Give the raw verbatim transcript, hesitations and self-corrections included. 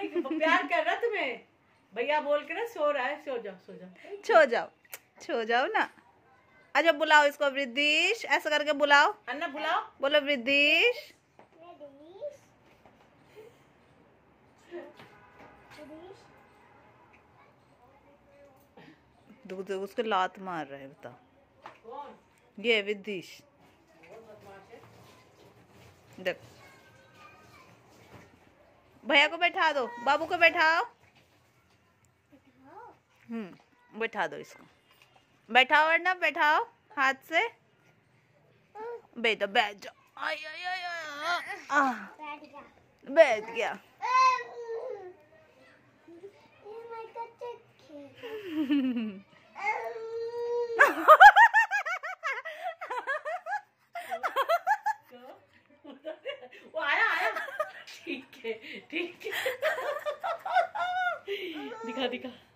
प्यार कर रहा तुम्हें, भैया बोल के ना सो रहा है। सो जाओ सो जाओ सो जाओ सो जाओ ना। अच्छा बुलाओ इसको, वृद्धिश, ऐसा करके बुलाओ। अन्ना बुलाओ, बोलो वृद्धिश। दूध उसको लात मार रहा है, बता। ये वृद्धिश देख, भैया को बैठा दो, बाबू को बैठाओ। हम्म बैठा दो इसको, बैठाओ वरना बैठाओ हाथ से। बैठो, बैठ जाओ। आई आई आई आई बैठ गया। वो आया आया। ठीक है ठीक है। दिखा दिखा।